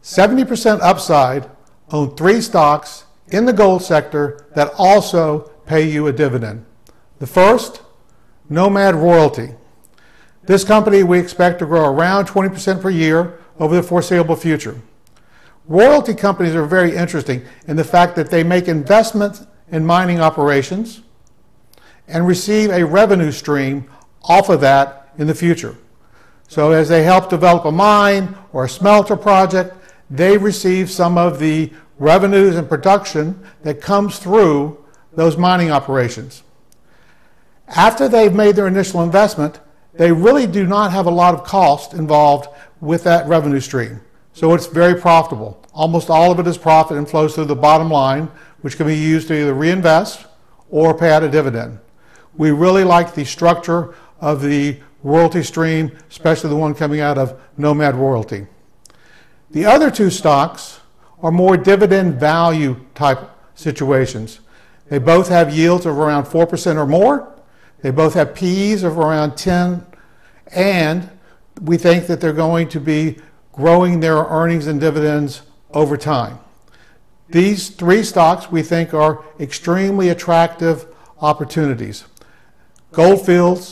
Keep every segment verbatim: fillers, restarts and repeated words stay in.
seventy percent upside on three stocks in the gold sector that also pay you a dividend. The first, Nomad Royalty. This company we expect to grow around twenty percent per year over the foreseeable future. Royalty companies are very interesting in the fact that they make investments in mining operations and receive a revenue stream off of that in the future. So as they help develop a mine or a smelter project, they receive some of the revenues and production that comes through those mining operations. After they've made their initial investment, they really do not have a lot of cost involved with that revenue stream. So it's very profitable. Almost all of it is profit and flows through the bottom line, which can be used to either reinvest or pay out a dividend. We really like the structure of the royalty stream, especially the one coming out of Nomad Royalty. The other two stocks are more dividend value type situations. They both have yields of around four percent or more. They both have P Es of around ten, and we think that they're going to be growing their earnings and dividends over time. These three stocks we think are extremely attractive opportunities. Goldfields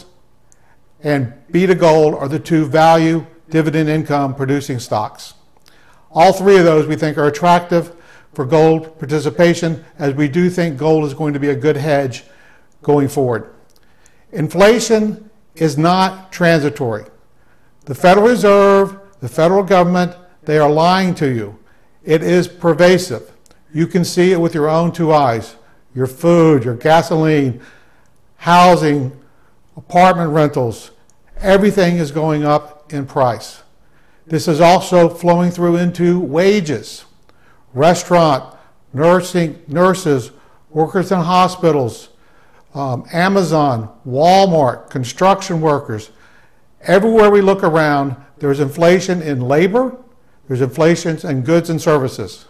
and B two Gold are the two value dividend income producing stocks. All three of those we think are attractive for gold participation, as we do think gold is going to be a good hedge going forward. Inflation is not transitory. The Federal Reserve, the federal government, they are lying to you. It is pervasive. You can see it with your own two eyes. Your food, your gasoline, housing, apartment rentals, everything is going up in price. This is also flowing through into wages. Restaurant, nursing, nurses, workers in hospitals, um, Amazon, Walmart, construction workers. Everywhere we look around, there's inflation in labor, there's inflation in goods and services.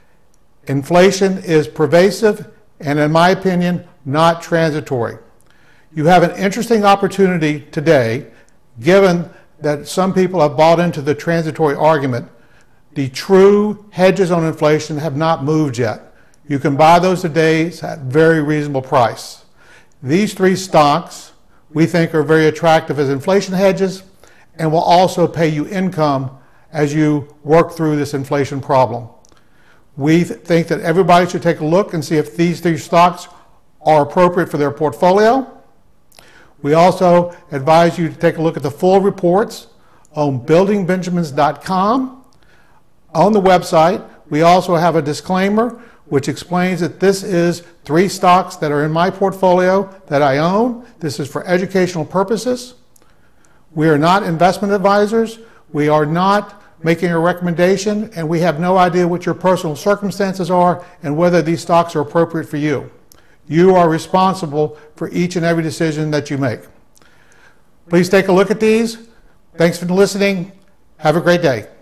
Inflation is pervasive and, in my opinion, not transitory. You have an interesting opportunity today, given that some people have bought into the transitory argument. The true hedges on inflation have not moved yet. You can buy those today at very reasonable price. These three stocks we think are very attractive as inflation hedges and will also pay you income as you work through this inflation problem. We th- think that everybody should take a look and see if these three stocks are appropriate for their portfolio. We also advise you to take a look at the full reports on building benjamins dot com. On the website, we also have a disclaimer which explains that this is three stocks that are in my portfolio that I own. This is for educational purposes. We are not investment advisors. We are not making a recommendation, and we have no idea what your personal circumstances are and whether these stocks are appropriate for you. You are responsible for each and every decision that you make. Please take a look at these. Thanks for listening. Have a great day.